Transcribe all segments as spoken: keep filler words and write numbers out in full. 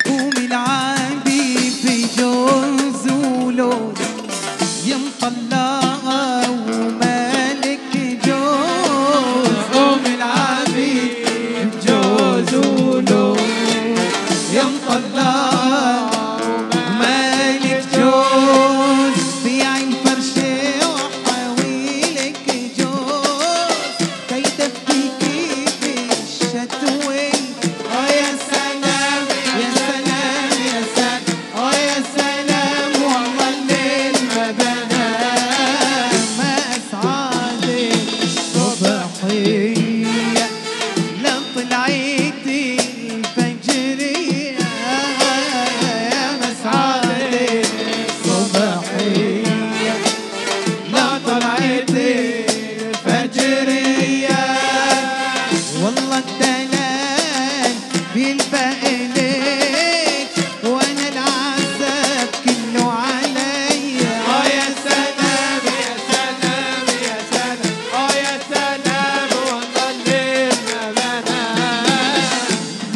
قوم العبي في جوز ولون يا مطلعة ومالك جوز. قوم العبي في جوز ولون يا مطلعة ومالك جوز. بيعي الفرشة وحاويلك جوز كي تفكيكي في الشتوي. اه يا سلام يا سلام يا سلام اه يا سلام والله الليل ما بنام. ما اسعدك الصبحية لا طلعت الفجرية. ما اسعدك الصبحية لا طلعت الفجرية. والله الدلال بيلبق إليك وانا العذاب كله عليا. اه يا سلام يا سلام يا سلام اه يا سلام والله الليل ما بنام.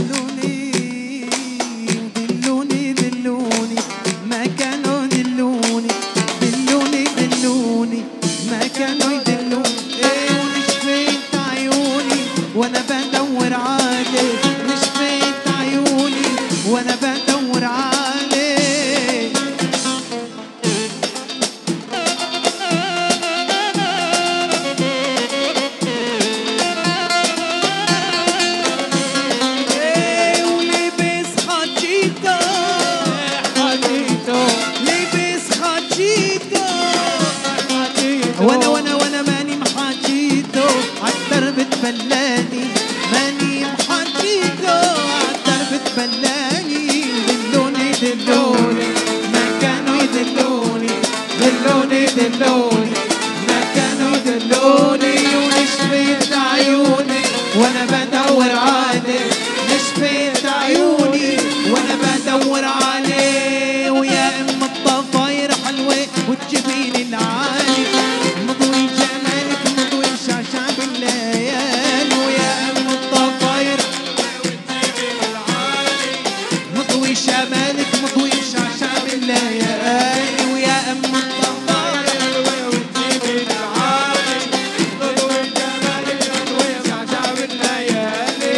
دلوني دلوني دلوني ما كانوا دلوني دلوني دلوني ما كانوا يدلوني. ايه ونشفيت عيوني وانا بدور عليك. نشفيت عيوني وانا بدور عليك. ايه ولبس خجيته خجيته لبس خجيته وانا وانا وانا ماني محاجيته عالدرب تبلاني. ماني محاجيته عالدرب تبلاني. دلوني دلوني ما كانوا يدلوني دلوني دلوني ما كانوا يدلوني. ونشفيت عيوني وانا بدور عليه. نشفيت عيوني وانا بدور عليه. ويا ام الضفاير حلوة وتجيبيني العالي مضوي جمالك مضوي شعشع بالليالي. ويا ام الضفاير وتجيبيني العالي مضوي شمالك مضوي شعشع بالليالي. ويا ام الضفاير وتجيبيني العالي مضوي جمالك مضوي شعشع بالليالي.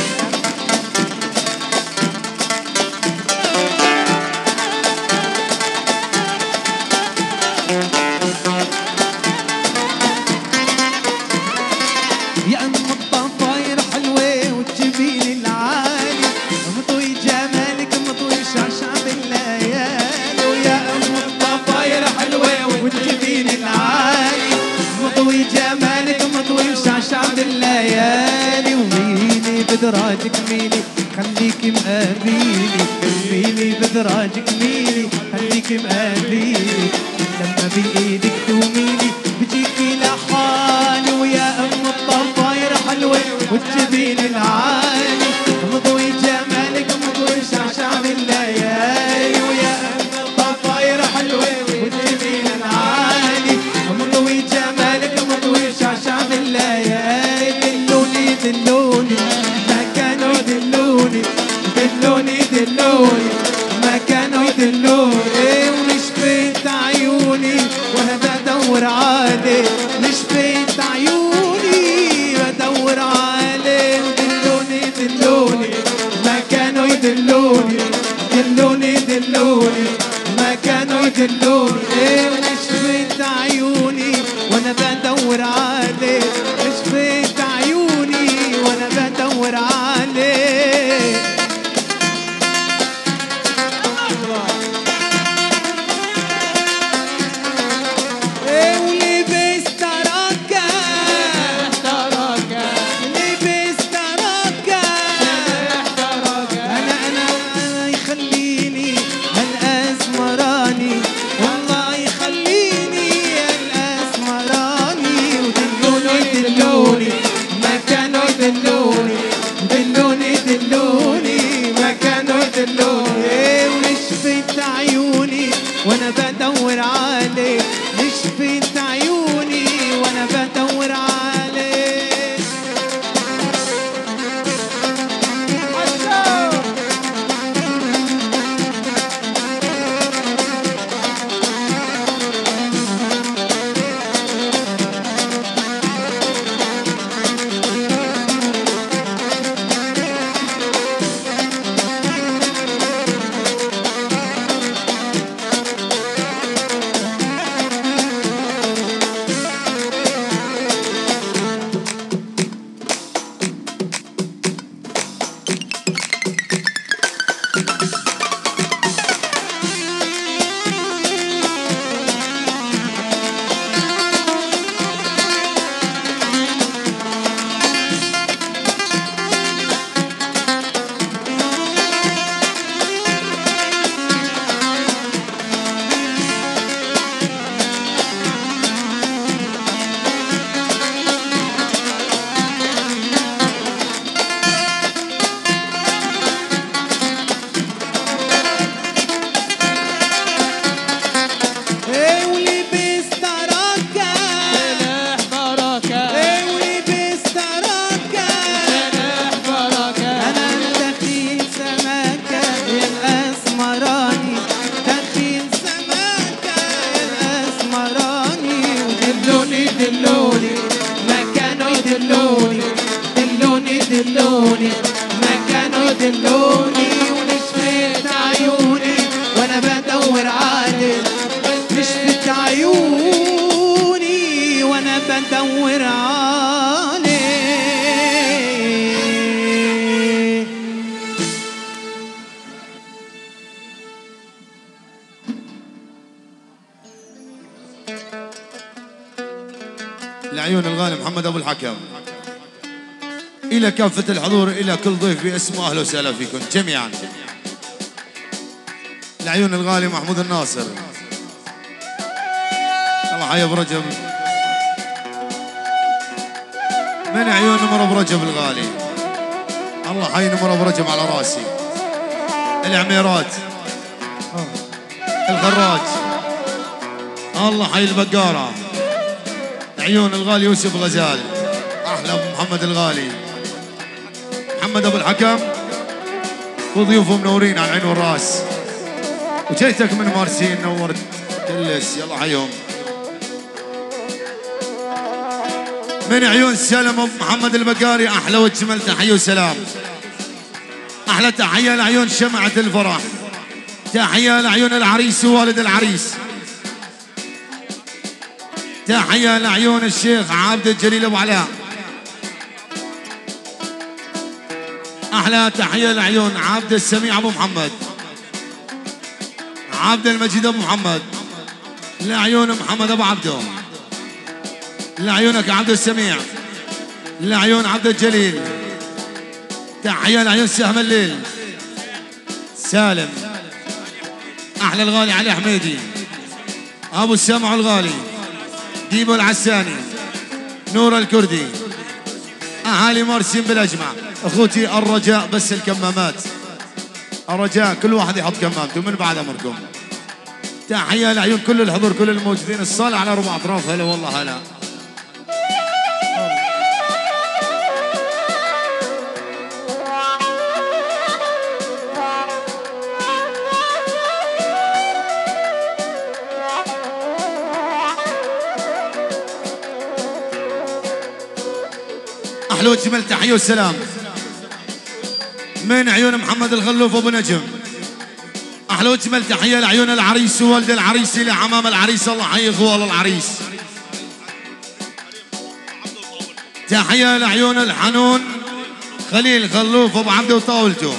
يا ام الضفاير حلوة وتجيبيني العالي مضوي جمالك مضوي شعشع بالليالي. ويا ام الضفاير حلوة وتجيبيني العالي مضوي جمالك مضوي شعشع بالليالي. وميلي بدراجك ميلي خليكي مقابيلي. ميلي بدراجك ميلي خليكي مقابيلي. لما بايدك توميلي بجيكي لحالي. ويا ام الضفاير حلوة وتجيبيني العالي مضوي جمالك مضوي شعشع بالليالي. ويا ام الضفاير حلوة وتجيبيني العالي مضوي جمالك مضوي شعشع بالليالي. دلوني دلوني ما كانوا دلوني دلوني دلوني ما كانوا يدلوني. ونشفيت عيوني وانا بدور عليه. نشفيت عيوني بدور عليه. دلوني دلوني ما كانوا يدلوني دلوني دلوني ما كانوا يدلوني. ونشفيت عيوني وانا بدور عليه. نشفيت عيوني وانا بدور عليه. ايه ولبس تركة لبس تركة. انا انا انا يخليني الاسمراني والله يخليني الاسمراني. ودلوني دلوني ما كانوا يدلوني دلوني مكانه دلوني ونشفت عيوني وانا بدور عليه نشفت عيوني وانا بدور عليه. العيون الغالي محمد ابو الحكم. إلى كافة الحضور، إلى كل ضيف باسمه، أهلا وسهلا فيكم جميعا. العيون الغالي محمود الناصر. الله حي ابو رجب. من عيون نمر ابو رجب الغالي. الله حي نمر ابو رجب على راسي. العميرات، الخراج، الله حي البقارة. عيون الغالي يوسف غزال. أحلى أبو محمد الغالي محمد أبو الحكم وضيوفه منورين على العين والراس. وجيتك من مارسين نورت كلش، يلا حيهم. من عيون سلم أبو محمد البقاري أحلى وجمل تحية وسلام. أحلى تحية لعيون شمعة الفرح، تحية لعيون العريس ووالد العريس، تحية لعيون الشيخ عابد الجليل أبو علاء. أحلى تحية لعيون عابد السميع أبو محمد، عابد المجيد أبو محمد، لعيون محمد أبو عبده، لعيونك عبد السميع، لعيون عبد الجليل. تحية لعيون سهم الليل سالم. أحلى الغالي علي حميدي، أبو السمع الغالي، ديبو العساني، نور الكردي، أهالي مرسين بالأجمع. أخوتي الرجاء بس الكمامات، الرجاء كل واحد يحط كمامته من بعد أمركم. تحية لعيون كل الحضور، كل الموجودين، الصالة على أربع أطراف. هلا والله هلا. أحلى وجمل تحية والسلام من عيون محمد الخلوف أبو نجم. أحلى وجمل تحية لعيون العريس ووالد العريس، لعمام العريس، الله حي إخوال العريس. تحية لعيون الحنون خليل خلوف أبو عبده وطاولته.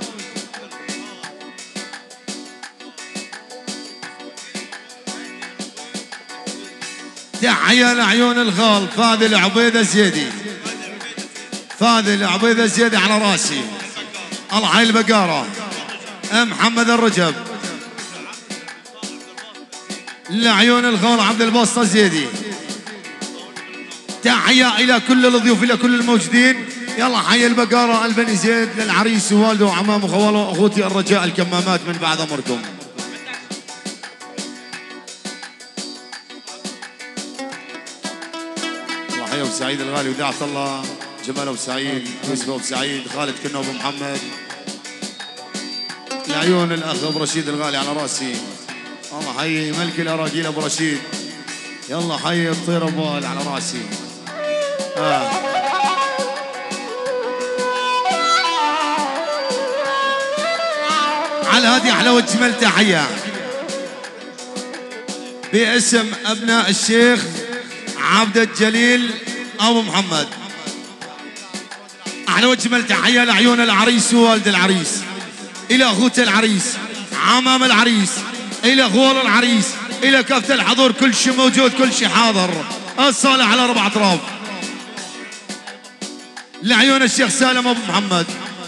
تحية لعيون الخال فاضل عبيدة الزيدي، فاضل عبيدة الزيدي على راسي. الله حي البقارة محمد الرجب. لعيون الخال عبد الباسط الزيدي. تحية إلى كل الضيوف، إلى كل الموجودين. يلا حي البقارة البني زيد، للعريس ووالده وعمامه وخواله. أخوتي الرجاء الكمامات من بعد أمركم. الله حي أبو سعيد الغالي، وداعة الله، جمال أبو سعيد، يوسف أبو سعيد، خالد كنا أبو محمد. لعيون الأخ أبو رشيد الغالي على راسي. الله حي ملك الأراجيل أبو رشيد. يلا حي الطير أبو وائل على راسي. آه. على هذه أحلى وجمل تحية باسم أبناء الشيخ عبد الجليل أبو محمد. أحلى وجمل تحية لعيون العريس ووالد العريس. إلى أخوته العريس، عمام العريس، إلى أخوال العريس، إلى كافة الحضور، كل شيء موجود، كل شيء حاضر. الصالة على أربع أطراف. لعيون الشيخ سالم أبو محمد.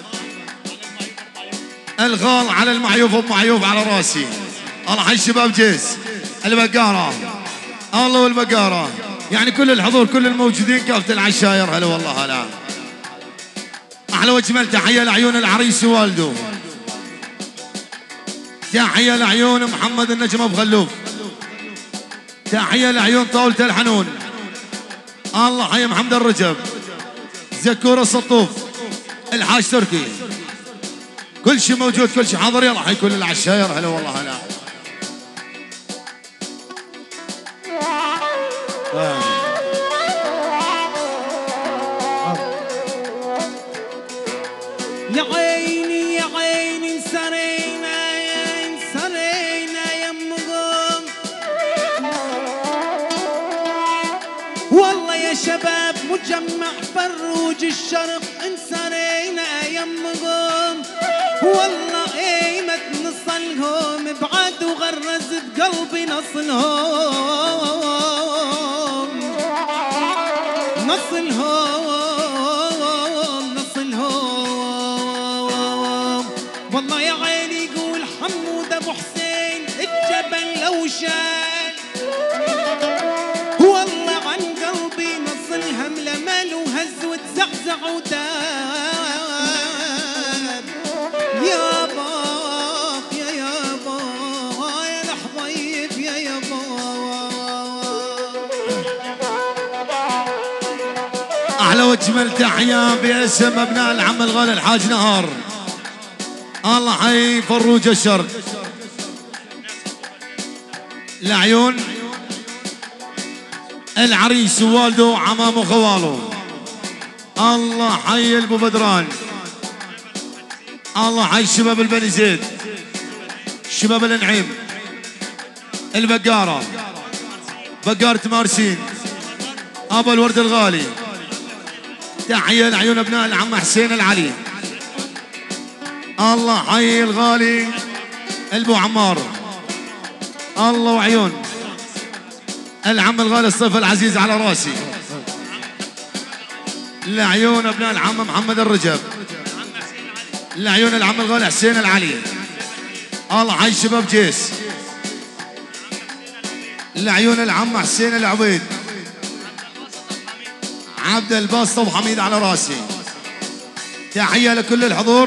الغال على المعيوف أبو معيوف على راسي. الله حي الشباب جيس البقارة، الله والبقارة، يعني كل الحضور كل الموجودين كافة العشاير. هلا والله هلا. أحلى وأجمل تحية لعيون العريس ووالده. تحية لعيون محمد النجم أبو خلوف. تحية لعيون طاولة الحنون. الله حي محمد الرجب، زكور السطوف، الحاج تركي، كل شيء موجود كل شيء حاضر. يلا حي كل العشاير. هلا والله هلا. يا عيني يا عيني انسرينا يا انسرينا يا مقام، والله يا شباب مجمع فروج الشرق انسرينا يا مقام، والله ايمت نصلهم بعد وغرز بقلبي نصلهم نصلهم نصلهم. والله يا عيني يقول حمود ابو حسين الجبل لو شال، والله عن قلبي نصلهم لمل وهز وتزعزع وداب. يا باخ يا يابا يا الحضيف يا يابا. أحلى وأجمل تحية باسم أبناء العم الغالي الحاج نهار. الله حي فروج الشرق. لعيون العريس ووالده وعمامه وخواله. الله حي البو بدران. الله حي شباب البني زيد، شباب النعيم، البقارة، بقارة مارسين، أبو الورد الغالي. تحية لعيون أبناء العم حسين العلي. الله حي الغالي البو عمار. الله وعيون العم الغالي الصيف العزيز على راسي. لعيون أبناء العم محمد الرجب. لعيون العم الغالي حسين العلي. الله حي شباب جيس. لعيون العم حسين العبيد، عبد الباسط وحميد على راسي. تحية لكل الحضور.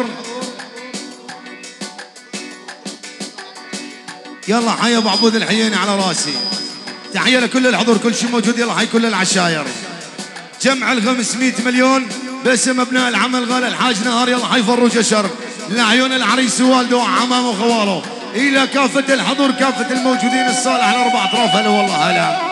يلا حي ابو عبود الحييني على راسي. تحية لكل الحضور كل شيء موجود. يلا حي كل العشاير. جمع ال خمسمئة مليون باسم ابناء العم الغالي الحاج نهار. يلا حي فروج الشرق. لعيون العريس ووالده وعمامه وخواله، الى كافة الحضور كافة الموجودين الصالح على اربع اطراف. هلا والله هلا.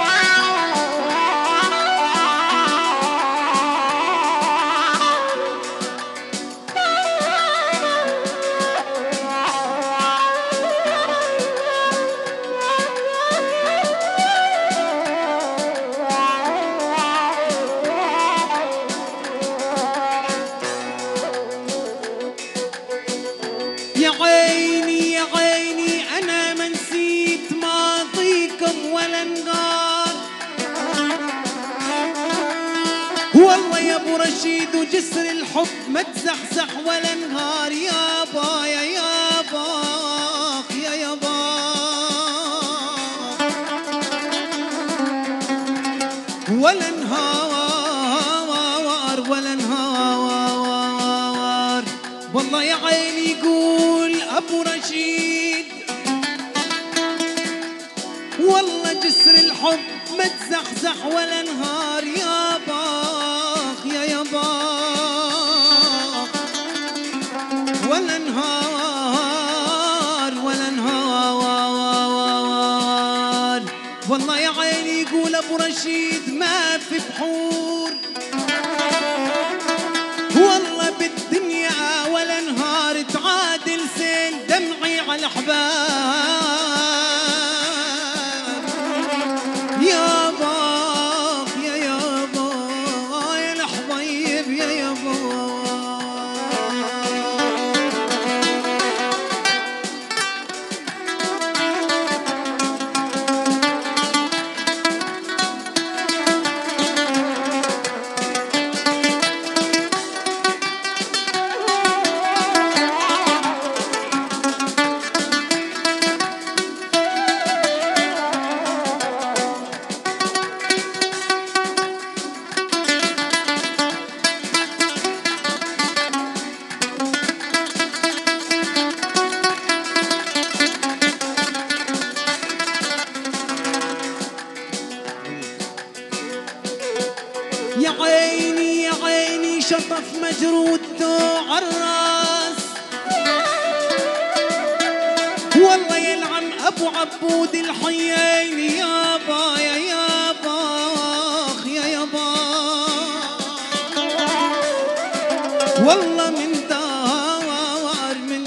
يا عيني يا عيني أنا ما نسيت ماضيكم ولا نغار، والله يا أبو رشيد وجسر الحب ما تزحزح ولا نهار. يابا يا يابا يا يابا ولا نهار ولا نهار. والله يا عيني يقول أبو رشيد والله جسر الحب ما تزحزح ولا نهار. يا باخ يا ياباخ ولا نهار ولا نهار. والله يا عيني يقول أبو رشيد ما في بحور، والله بالدنيا ولا نهار تعادل سيل دمعي على الأحباب. يا باخ يا يابا يا الحبيب يا يابا. شطف مجرودته عالراس. والله يلعن ابو عبود الحيين يابا يا يابا يا يابا. والله من دوار من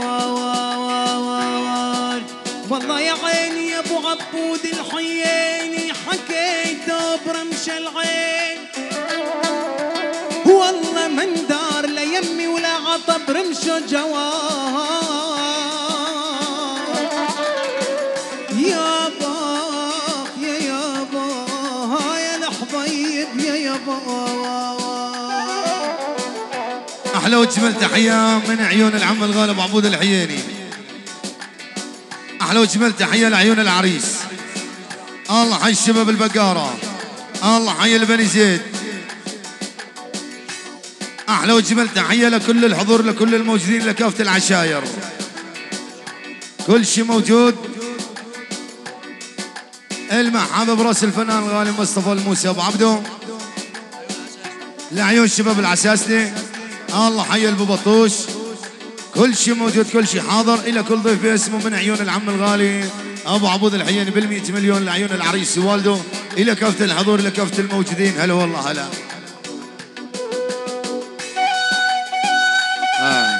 دوار والله يا عيني يا ابو عبود الحيين حكيته برمش العين. والله من دار لا يمي ولا عطب رمشه جوار. يابا يا يابا يا الحبيب يا يابا. احلى واجمل تحيه من عيون العم الغالب عبود الحييني. احلى واجمل تحيه لعيون العريس. الله حي الشباب البقاره، الله حي البني زيد. احلى واجمل تحيه لكل الحضور، لكل الموجودين، لكافه العشاير، كل شيء موجود. المحبه براس الفنان الغالي مصطفى الموسى ابو عبده، لعيون الشباب العساسلي، الله حي الببطوش، كل شيء موجود، كل شيء حاضر. الى كل ضيف اسمه من عيون العم الغالي ابو عبود الحييني بالمئة مليون، لعيون العريس والده، الى كافه الحضور، الى كافه الموجودين. هلا والله هلا. آه.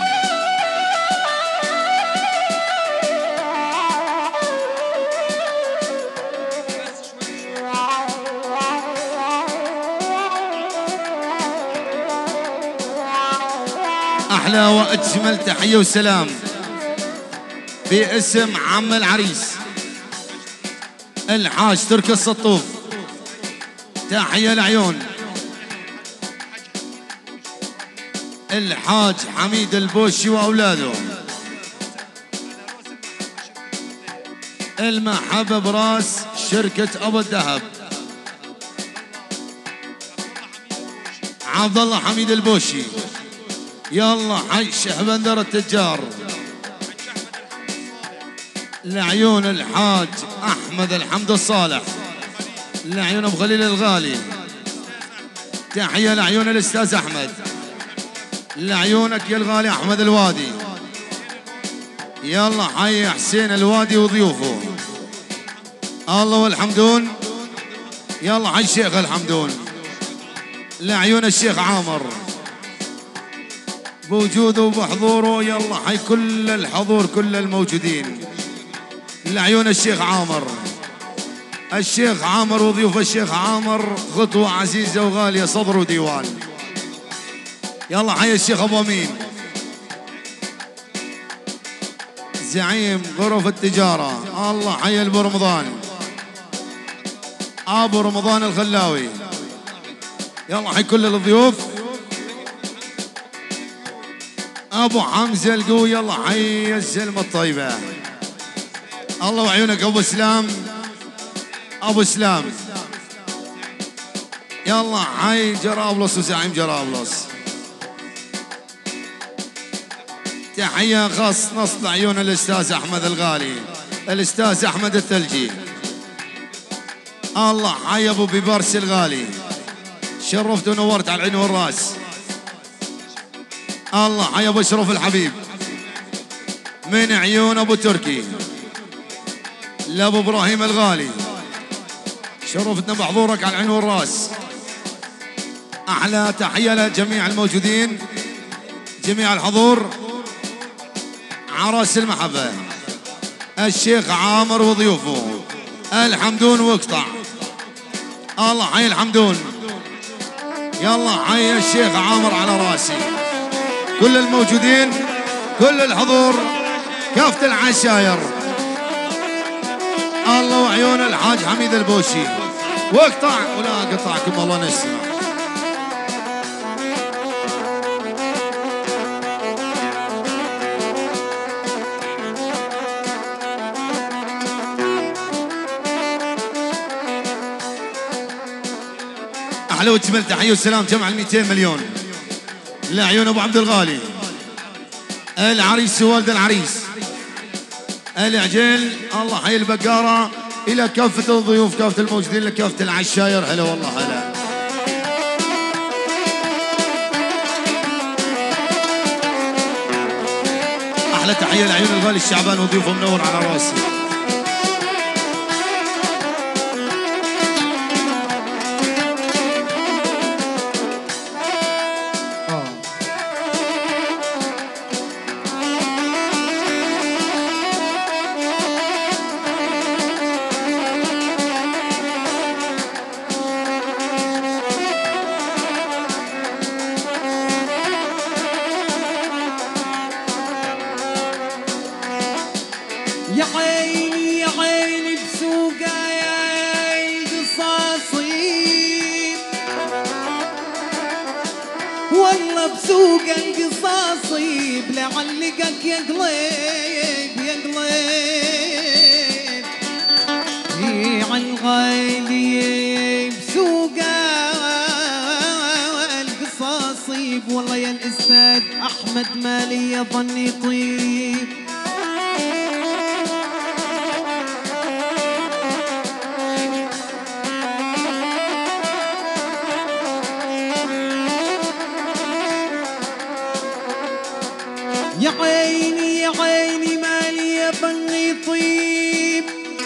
أحلى وأجمل تحية وسلام باسم عم العريس الحاج تركي السطوف. تحية العيون الحاج حميد البوشي وأولاده. المحبة براس شركة أبو الذهب عبد الله حميد البوشي. يلا حي شهبندر التجار. لعيون الحاج احمد الحمد الصالح، لعيون ابو خليل الغالي. تحيه لعيون الاستاذ احمد، لعيونك يا الغالي احمد الوادي. يلا حي حسين الوادي وضيوفه. الله والحمدون. يلا حي الشيخ الحمدون، لعيون الشيخ عامر بوجوده وبحضوره. يلا حي كل الحضور، كل الموجودين، لعيون الشيخ عامر. الشيخ عامر وضيوف الشيخ عامر خطوة عزيزة وغالية، صدر وديوان. يلا حي الشيخ ابو امين، زعيم غرف التجارة. الله حي ابو رمضان، ابو رمضان الخلاوي. يلا حي كل الضيوف. ابو حمزه القوي، يلا حي الزلمه الطيبه. الله وعيونك ابو سلام، ابو سلام. يلا حي جرابلس وزعيم جرابلس. تحيه خاص نص لعيون الاستاذ احمد الغالي، الاستاذ احمد الثلجي. الله حي ابو بيبرس الغالي، شرفت ونورت على العين والراس. الله حي ابو اشرف الحبيب، من عيون ابو تركي لابو ابراهيم الغالي. شرفتنا بحضورك على العين والراس. احلى تحيه لجميع الموجودين، جميع الحضور. عراس المحبه الشيخ عامر وضيوفه، الحمدون واقطع. الله حي الحمدون. يلا حي الشيخ عامر على راسي. كل الموجودين، كل الحضور، كافة العشاير. الله وعيون الحاج حميد البوشي. واقطع ولا قطعكم الله نسمع. احلى وجمل تحيه وسلام جمع ال مئتين مليون لعيون ابو عبد الغالي، العريس ووالد العريس، العجل. الله حي البقاره. الى كافه الضيوف، كافه الموجودين، لكافه العشاير. هلا والله هلا. احلى تحيه لعيون الغالي الشعبان وضيوفه منور على راسي. يا عيني يا عيني بسوقه يا القصاصيب، والله بسوق القصاصيب لعلقك يا قليب يا قليب يا عالغالي بسوقه القصاصيب، والله يا الأستاذ أحمد مالي ظني طيب. يا عيني يا عيني مالي يا بني طيب،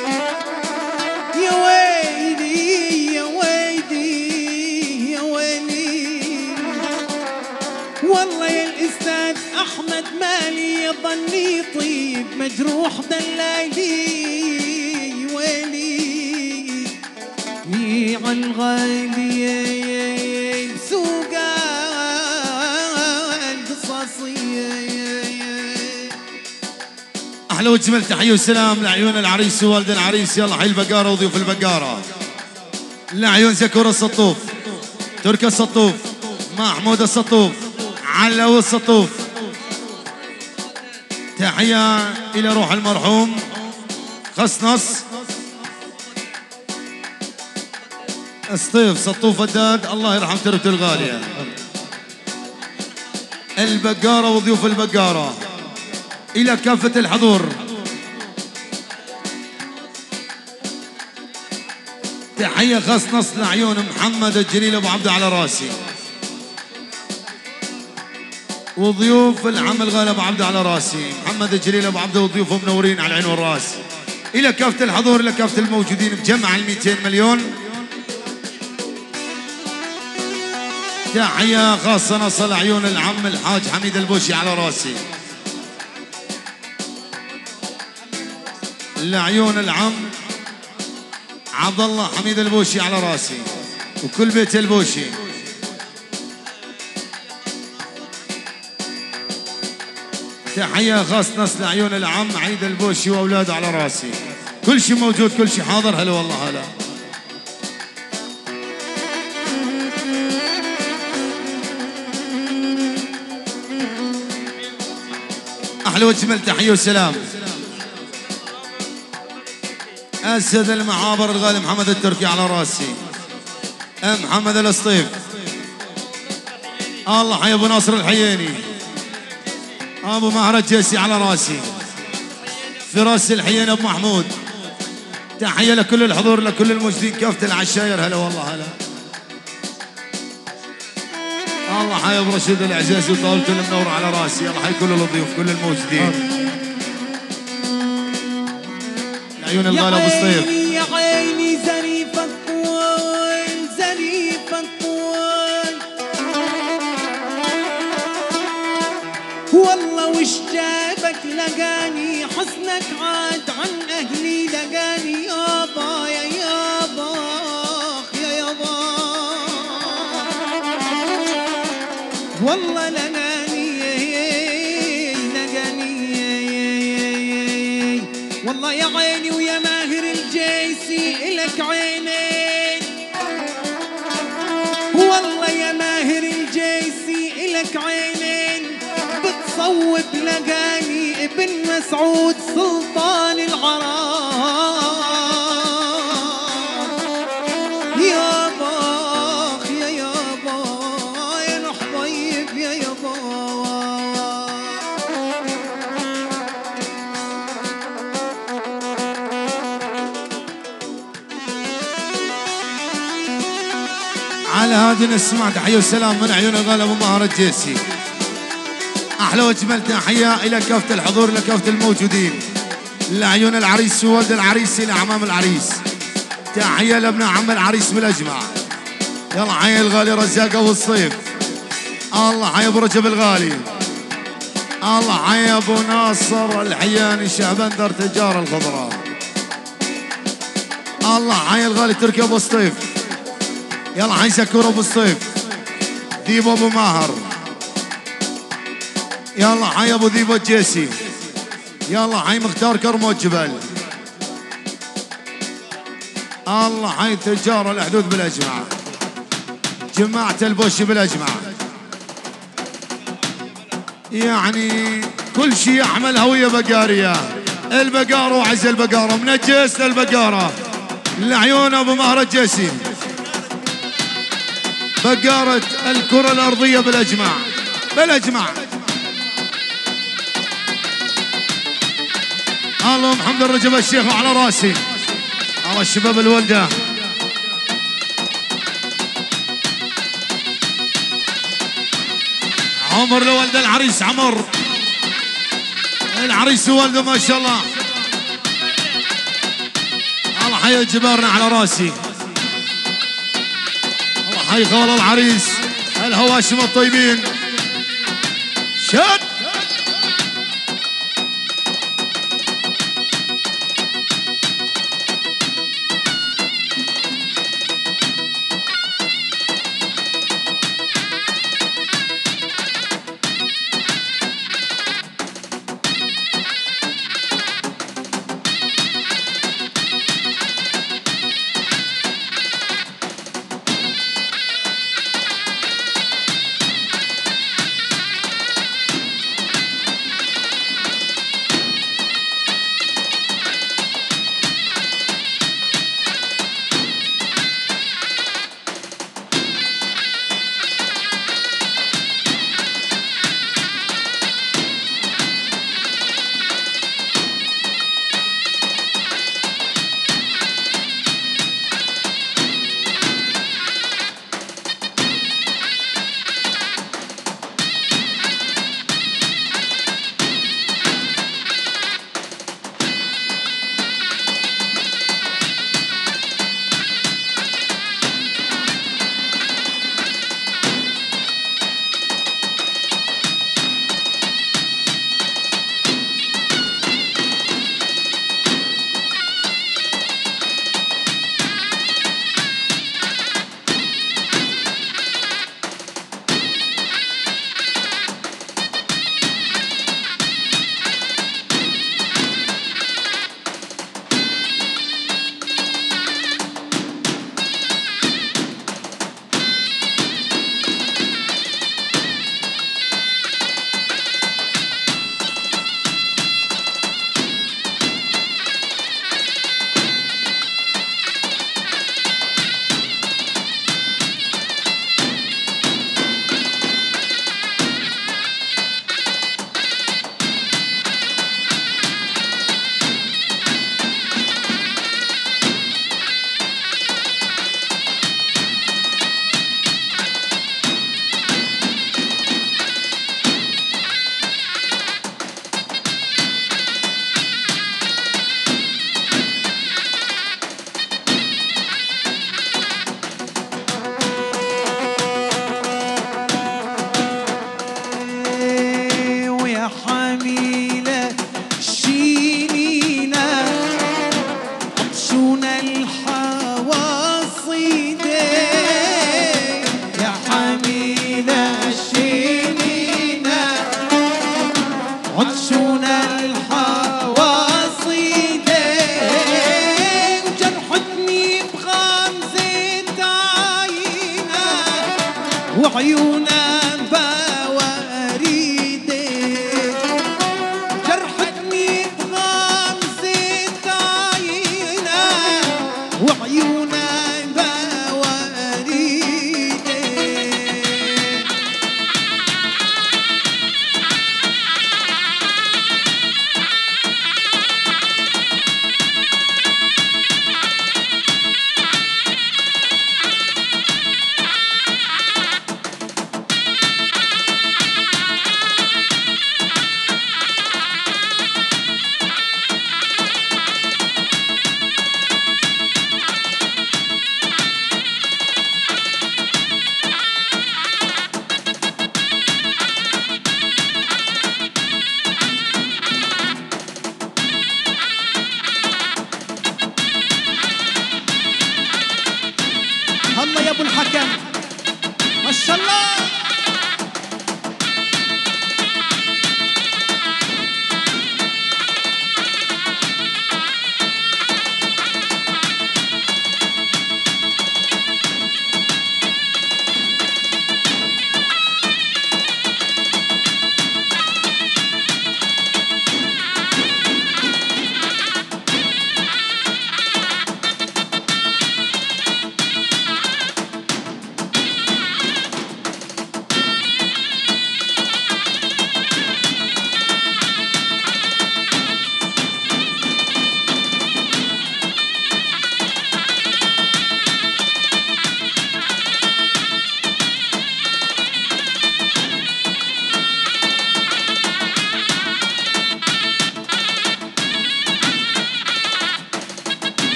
يا ويلي يا ويلي يا ويلي، والله يا الأستاذ أحمد مالي يا بني طيب، مجروح دلالي ويلي يا عالغالي بسوقه القصاصية. احلى وجمل تحيه وسلام لعيون العريس ووالد العريس، يلا حي البقاره وضيوف البقاره، لعيون زكور السطوف، تركي السطوف، محمود السطوف، علو السطوف. تحيه الى روح المرحوم خصنص السطيف سطوف الداد، الله يرحم تربته الغاليه. البقاره وضيوف البقاره إلى كافة الحضور، تحية خاص نص لعيون محمد الجليل أبو عبده على راسي، وضيوف العم الغالي أبو عبده على راسي، محمد الجليل أبو عبده وضيوفه منورين على العين والراس. إلى كافة الحضور، إلى كافة الموجودين بجمع المئتين مليون، تحية خاصة نص لعيون العم الحاج حميد البوشي على راسي، لعيون العم عبد الله حميد البوشي على راسي وكل بيت البوشي. تحية خاص نص لعيون العم عيد البوشي واولاده على راسي، كل شيء موجود كل شيء حاضر. هلا والله هلا. احلى واجمل تحية وسلام أسد المعابر الغالي محمد التركي على راسي، محمد الاسطيف، الله حي ابو ناصر الحييني، ابو مهر الجيسي على راسي، فراس الحييني ابو محمود. تحيه لكل الحضور لكل الموجودين كافه العشاير. هلا والله هلا. الله حي ابو رشيد العزيزي وطاولته المنور على راسي، الله حي كل الضيوف كل الموجودين. عيون الغالي ابو الصيف. يا عيني زريف الطول زريف الطول، والله وش جابك لقاني حسنك عاد عن اهلي لقاني يابا يا يابا يا يابا، والله لقاني لقاني والله يا عيني ويا ماهر الجيسي إلك عينين، والله يا ماهر الجيسي إلك عينين، بتصوب لقاني ابن مسعود سلطان العراق. يا باخ يا يابا يا نحبيب يا يابا. على هذه نسمع تحية وسلام من عيون الغالي ابو مهر الجيسي، احلى واجمل تحيه الى كافه الحضور، الى كافه الموجودين، لعيون العريس وولد العريس، الى عمام العريس. تحيه لابن عم العريس بالاجمع. يلا حي الغالي رزاق ابو الصيف. الله حي ابو رجب الغالي. الله حي ابو ناصر الحياني شعبندر تجار الخضراء. الله حي الغالي تركي ابو الصيف. يلا حي سكور ابو الصيف. ذيب ابو ماهر. يلا حي ابو ذيب الجيسي. يلا حي مختار كرمو الجبل. الله حي تجار الحدود بالاجمع. جماعة البوشي بالاجمع. يعني كل شيء يحمل هوية بقارية. البقارة وعز البقارة من الجيس للبقارة. لعيون ابو ماهر الجيسي. بقارة الكرة الارضية بالاجمع. بالاجمع. الله محمد الرجب الشيخ وعلى راسي. الله الشباب الولده. عمر لولد العريس عمر. العريس وولده ما شاء الله. الله حي جبارنا على راسي. الله حي خوال العريس الهواشم الطيبين. شد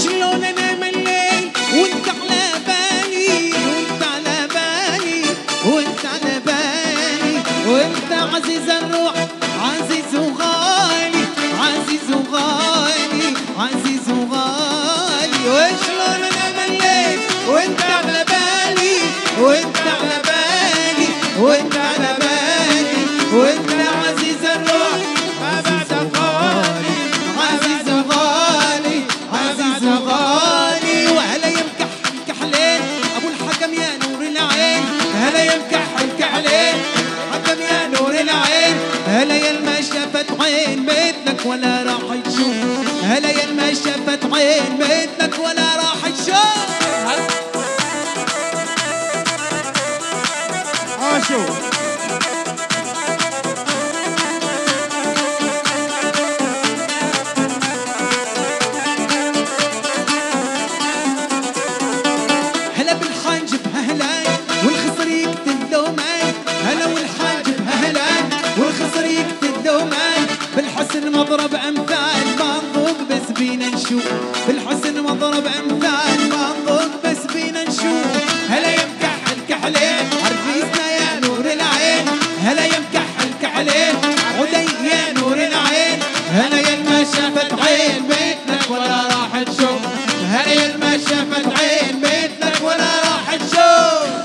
شلون انا مليت وانت على بالي وانت على بالي وانت على بالي وانت عزيز الروح عزيز وغالي عزيز وغالي عزيز وغالي وشلون انا مليت وانت على بالي وانت على بالي وانت على بالي وانت عزيز الروح عزيز وغالي عزيز وغالي عزيز وغالي وهلا يمكح الكحلين ابو الحكم يا نور العين هلا يمكح الكحلين حكم يا نور العين هلا يا ما شافت عين مثلك ولا راح تشوف هلا يا ما شافت عين مثلك ولا راح تشوف عاشو هلا بالحاجب هلاي والخصر يقتل دوماي هلا والحاجب هلاي والخصر يقتل دوماي بالحسن مضرب امثال منظوق بس بينا نشوف بالحسن مضرب امثال منظوق بس بينا نشوف هلا يمكح الكحلين عرفيسنا يا نور العين هلا يمكح الكحلين عدي يا نور العين هلا يا ما شافت عين مثلك ولا راح تشوف هلا يا ما شافت عين مثلك ولا راح تشوف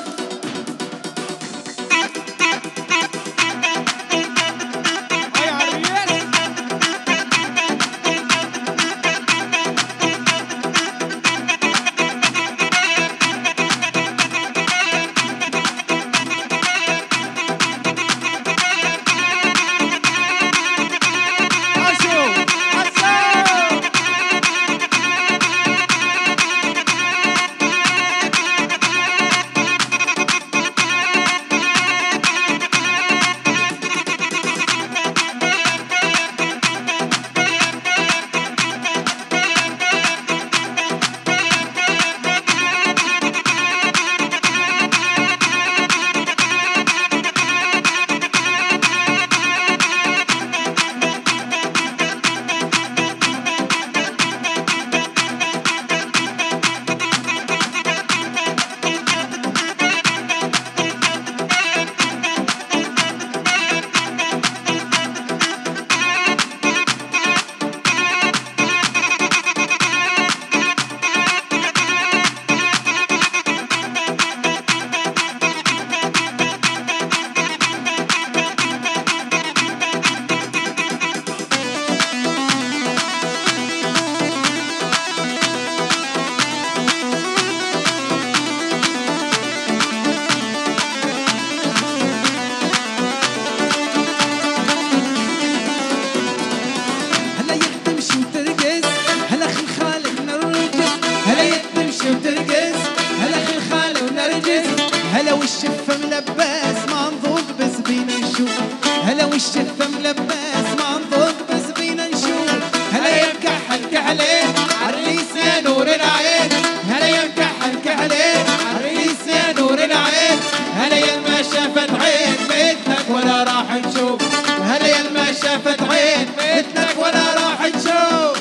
والشفة ملبس منظوظ بس بينا نشوف هلا والشفة ملبس منظوظ بس بينا نشوف هلا يمكح الكحلين عريس يا نور العين هلا يمكح الكحلين عريس يا نور العين هلا يا ما شافت عين مثلك ولا راح نشوف هلا يا ما شافت عين مثلك ولا راح نشوف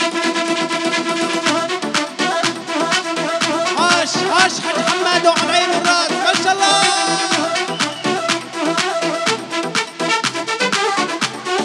عاش عاش حد حماد وعمين الراس ما شاء الله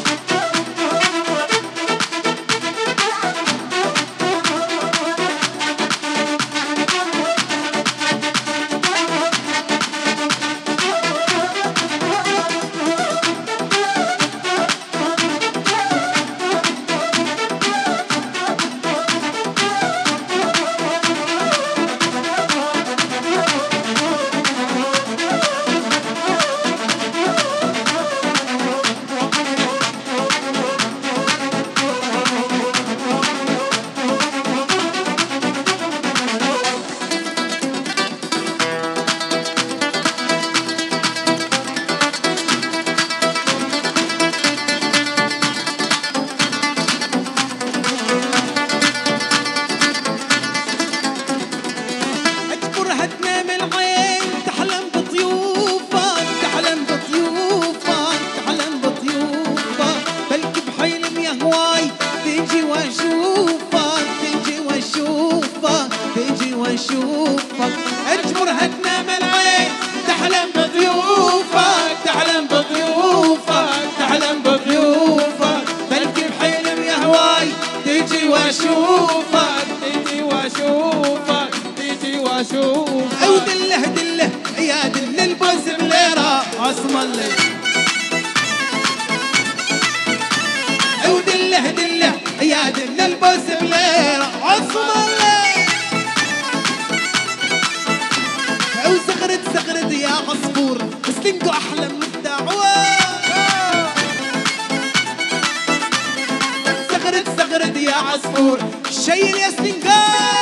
واشوفك اجبرها تنام العين تحلم بضيوفك تحلم بضيوفك تحلم بضيوفك بلكي بحلم يا هواي تيجي واشوفك تيجي واشوفك تيجي واشوفك او دله دله يا دله البوس بليره عصم الليل او دله دله يا دله البوس بليره عصم الليل او زغرد زغرد يا عصفور سلنقو احلى من الدعوه زغرد زغرد يا عصفور شيل يا سلنقو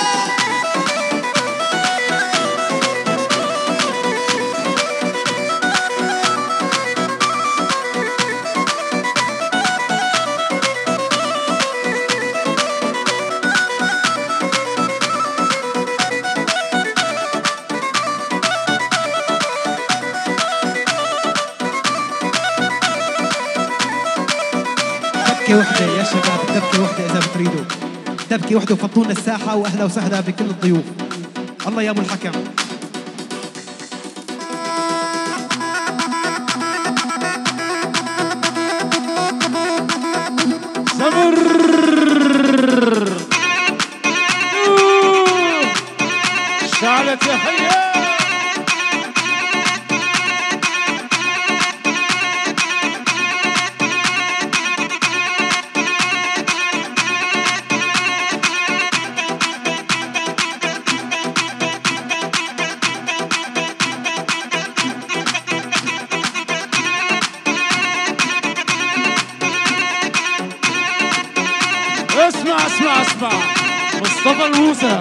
دبكة وحدة يا شباب دبكة وحدة إذا بتريدوا دبكة وحدة وفضونا الساحة وأهلا وسهلا بكل الضيوف الله يا أبو الحكم صبر شعلت يا حيا اسمع اسمع اسمع مصطفى الموسى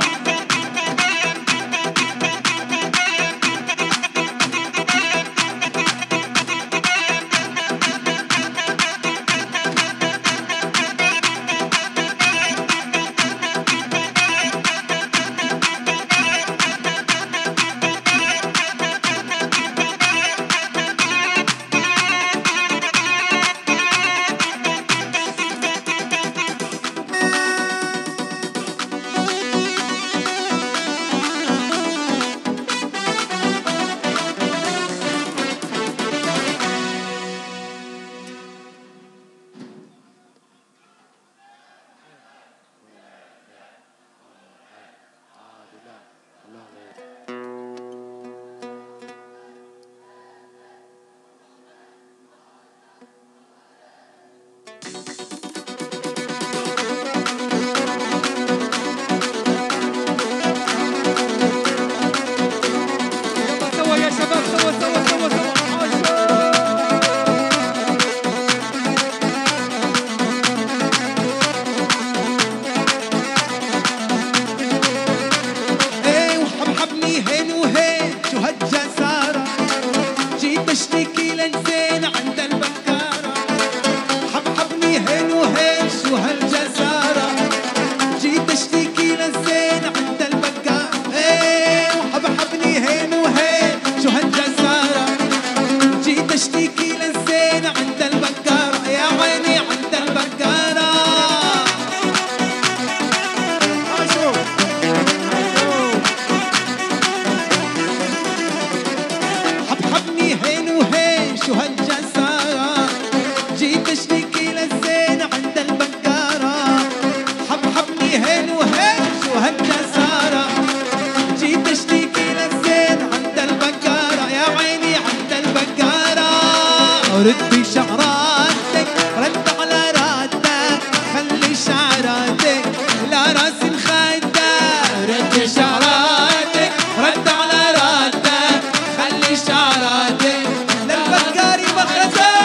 ردي شعراتك رد على راتك خلي شعراتك لا راس الخدة ردي شعراتك رد على راتك خلي شعراتك للبكاري مخزة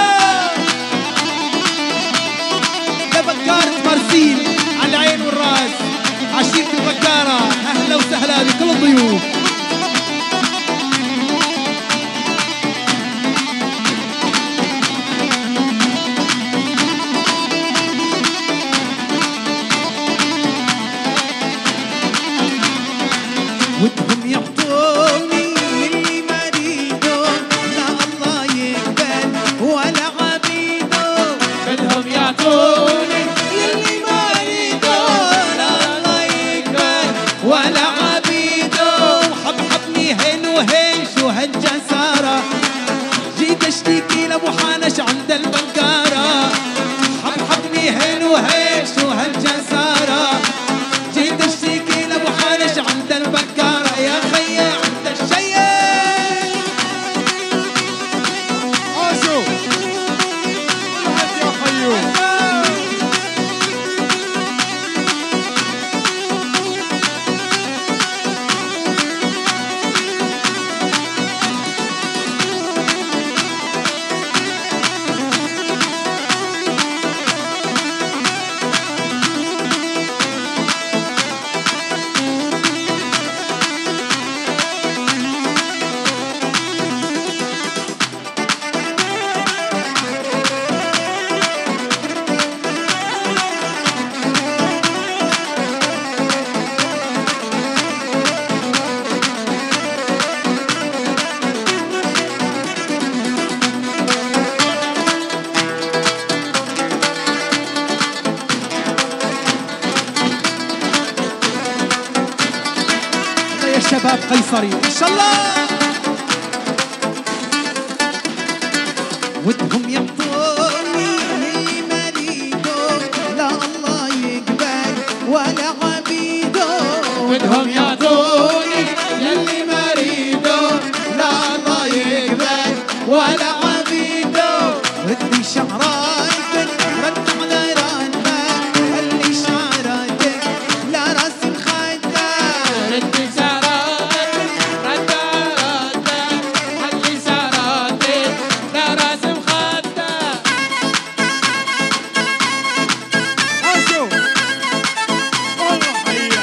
لبكارة مرسيل على العين والراس عشيرة البكارة أهلا وسهلا بكل الضيوف ودهم يعطوني اللي ما ريدو لا الله يقبل ولا عبيدو بدهم يعطوني اللي ما ريدو لا الله يقبل ولا عبيدو شباب قيصري ان شاء الله ودهم يعطوني اللي ما ريدو لا الله يقبل ولا عبيدو بدهم يعطوني يلي ما ريدو لا الله يقبل ولا عبيدو ردي شعراتك رد على راتك اللي شعراتك لا راس مخدة ردي سعراتك رد عراتك حلي سعراتك لا راس مخدة أشو والله حقيقة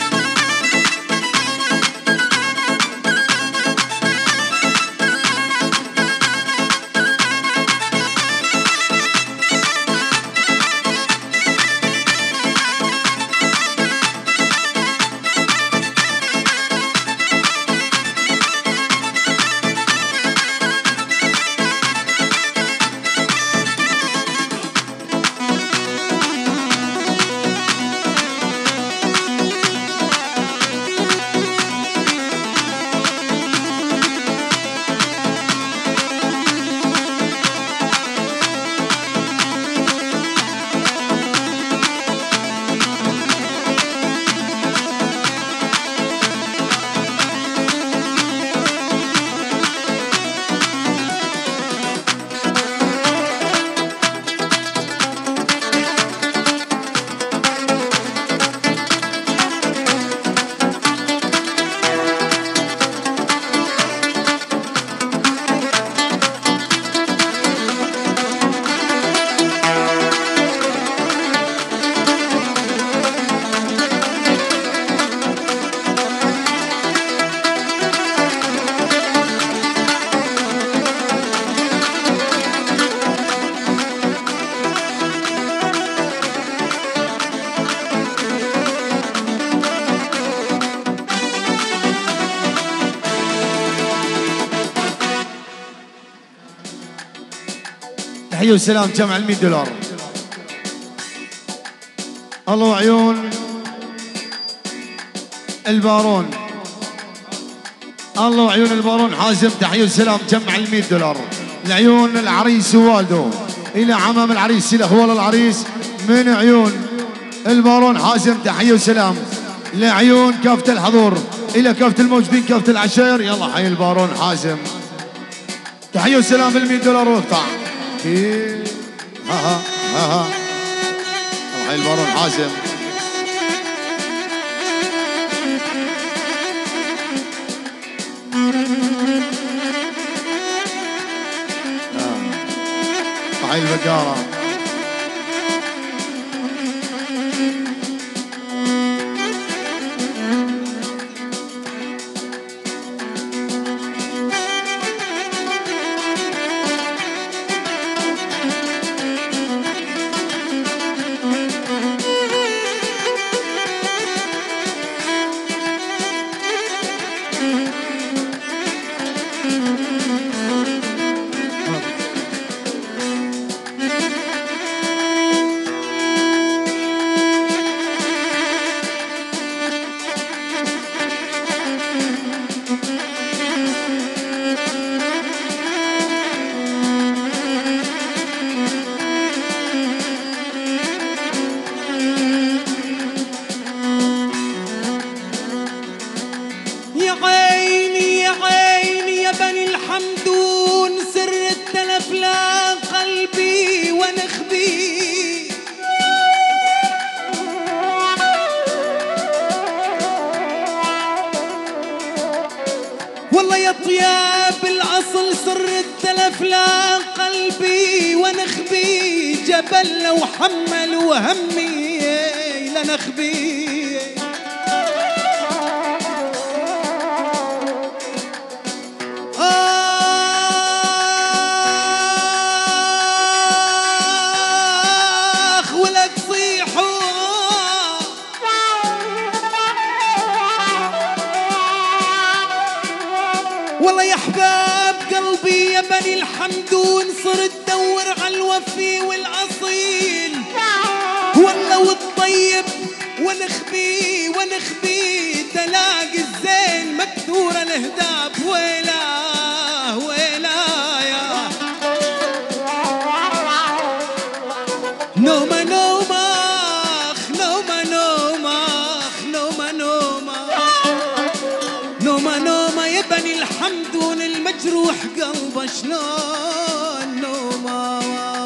تحية وسلام جمع المية دولار. الله وعيون البارون، الله وعيون البارون حازم. تحية وسلام جمع المية دولار لعيون العريس ووالده، إلى عمام العريس، إلى أخوال العريس من عيون البارون حازم. تحية وسلام لعيون كافة الحضور، إلى كافة الموجودين، كافة العشائر. يلا حي البارون حازم. تحية وسلام بالمية دولار واقطع. ها ها ها ها حي البارون حازم. حي البقارة. والله يا طياب الأصل سر التلف لا قلبي ونخبي جبل لو حمل وهمي لنخبي. آخ ولك صيحوا والله يا احباب قلبي يا بني الحمدون صرت تدور على الوفي والاصيل والله والطيب ونخبي ونخبي تلاقي الزين وهداب ويلا ويلا يا نوما نوما نوما نوما نوما نوما نوما نوما يا بني الحمدون المجروح قلبه شلون نوما.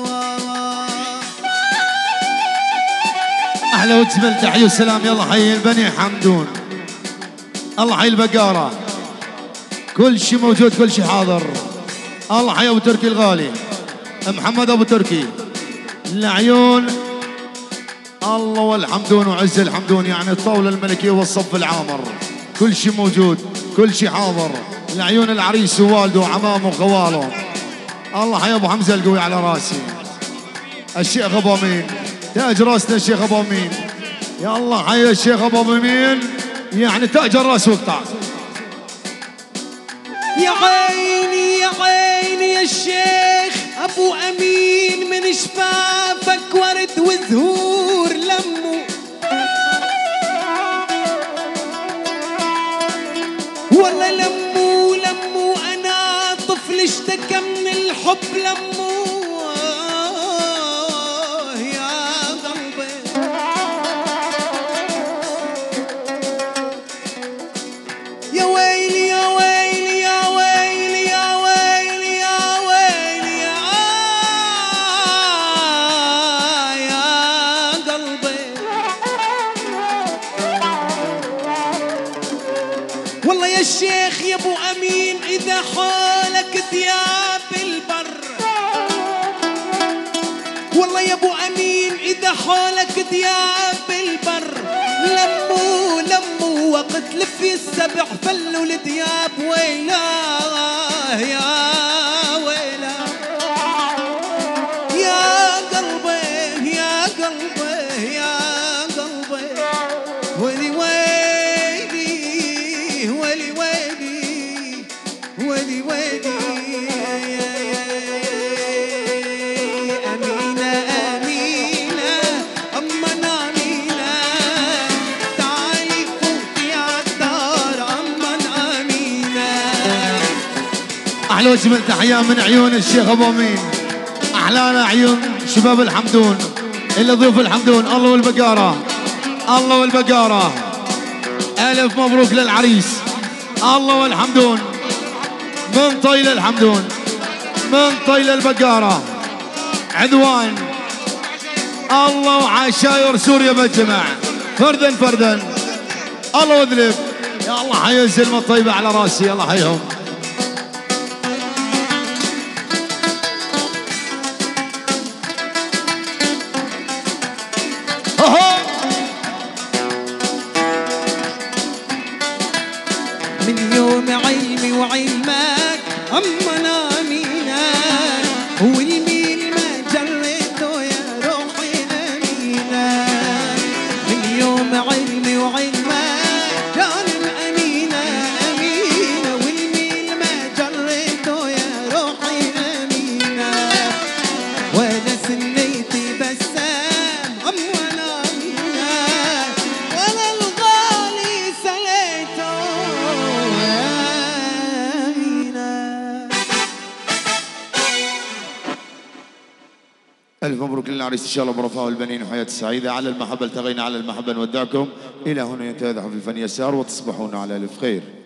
احلى وجمل تحيه وسلام. يلا حي البني حمدون، الله حي البقاره، كل شيء موجود كل شيء حاضر. الله حي ابو تركي الغالي محمد ابو تركي العيون. الله والحمدون وعز الحمدون، يعني الطاوله الملكيه والصف العامر كل شيء موجود كل شيء حاضر. العيون العريس ووالده وعمامه وخواله. الله حي ابو حمزه القوي على راسي، الشيخ ابو امين تاج راسنا الشيخ ابو امين. يا الله حي الشيخ ابو امين، يعني تاج الراس وقطع. يا عيني يا عيني يا الشيخ ابو امين، من شفافك ورد وزهور لمو، والله لمو لمو انا طفل اشتكى من الحب لمو. والله يا الشيخ يا ابو امين اذا حالك ثياب البر، والله يا ابو امين اذا حالك ثياب البر لمو لمو وقت لفي السبع فلوا الثياب. ويلاه يا ويلاه يا قلبي يا قلبي يا قلبي ويلي ويلي ويلي ويلي ويلي ويلي أمينة أمينة أمنا أمينة تعالي فوتي عالدار أمنا أمينة. احلى وجمل تحيه من عيون الشيخ ابو امين، احلانا عيون شباب الحمدون اللي ضيوف الحمدون. الله والبقاره الله والبقاره، الف مبروك للعريس. الله والحمدون من طيل الحمدون من طيل البقاره عدوان. الله وعشاير سوريا بالجمع فردا فردا. الله واذلب. يا الله حي الزلمه الطيبه على راسي. الله حيهم. من يوم علمي وعلمك أمنا أمينة، والمين ما جريته يا روحي أمينة. من يوم علمي وعلمك جانب أمينة أمينة، والمين ما جريته يا روحي أمينة. ولا سنيتي بسام أمنا أمينة، ولا الغالي سليته. ألف مبروك للعريس إن شاء الله برفاه البنين وحياة سعيدة. على المحبة التقينا على المحبة نودعكم. إلى هنا ينتهي الحفل الفني يسار وتصبحون على ألف خير.